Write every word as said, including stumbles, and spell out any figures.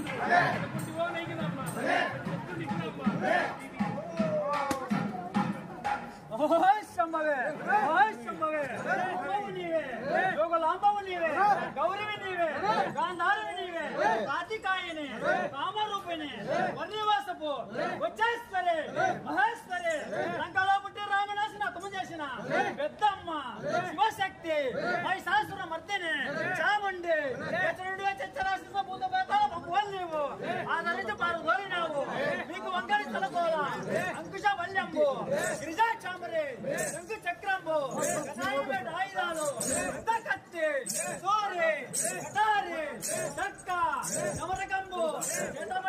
శంభవే శంభవే నీవే యోగలాంబవు నీవే గౌరవి నీవే గాంధారవి నీవే కార్తికాయని కామరూపిణి వర్ణివాసపు వచ్చేశ్వరి మహేశ్వరి లంకలో పుట్టి రామనాశన అతము చేసిన పెద్దమ్మ శివశక్తి మహిషాసుర మర్దిని చాముండి చచ్చరాసిన భూత పేతాల భగవాన్ నీవు ఆదరించి పారు గోరినావు నీకు వంకడి తలకోల అంకుశ వల్యంబు గిరిజా చామరి శంకు చక్రంబు కథాయపేట ఆయుధాలు పెద్ద కత్తి సూరి కటారి చక్క నమరకంబు